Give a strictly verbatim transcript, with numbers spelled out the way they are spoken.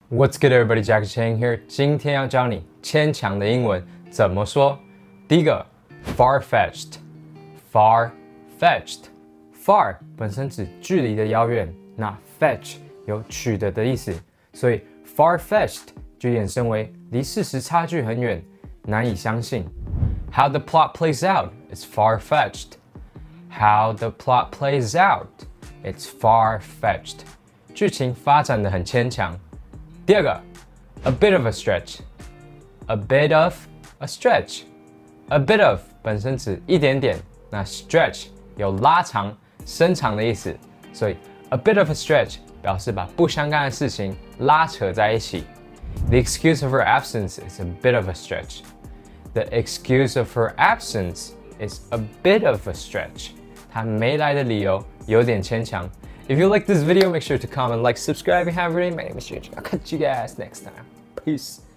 What's good, everybody? Jackie Chan here. 今天要教你牵强的英文怎么说。第一个 ，far-fetched，far-fetched，far 本身指距离的遥远，那 fetch 有取得的意思，所以 far-fetched 就衍生为离事实差距很远，难以相信。How the plot plays out is far-fetched. How the plot plays out, it's far-fetched. 剧情发展得很牵强。第二个 ，a bit of a stretch，a bit of a stretch，a bit of 本身指一点点，那 stretch 有拉长、伸长的意思，所以 a bit of a stretch 表示把不相干的事情拉扯在一起。The excuse of her absence is a bit of a stretch. The excuse of her absence is a bit of a stretch. 她没来的理由有点牵强。If you like this video, make sure to comment, like, subscribe if you haven't already. My name is Jay. I'll catch you guys next time. Peace.